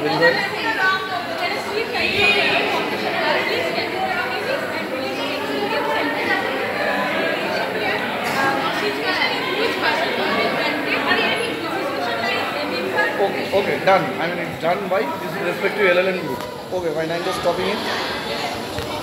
Very well. Okay, okay, done. I mean, it's done by this is respect to LLM group. Okay, fine. I'm just copying it.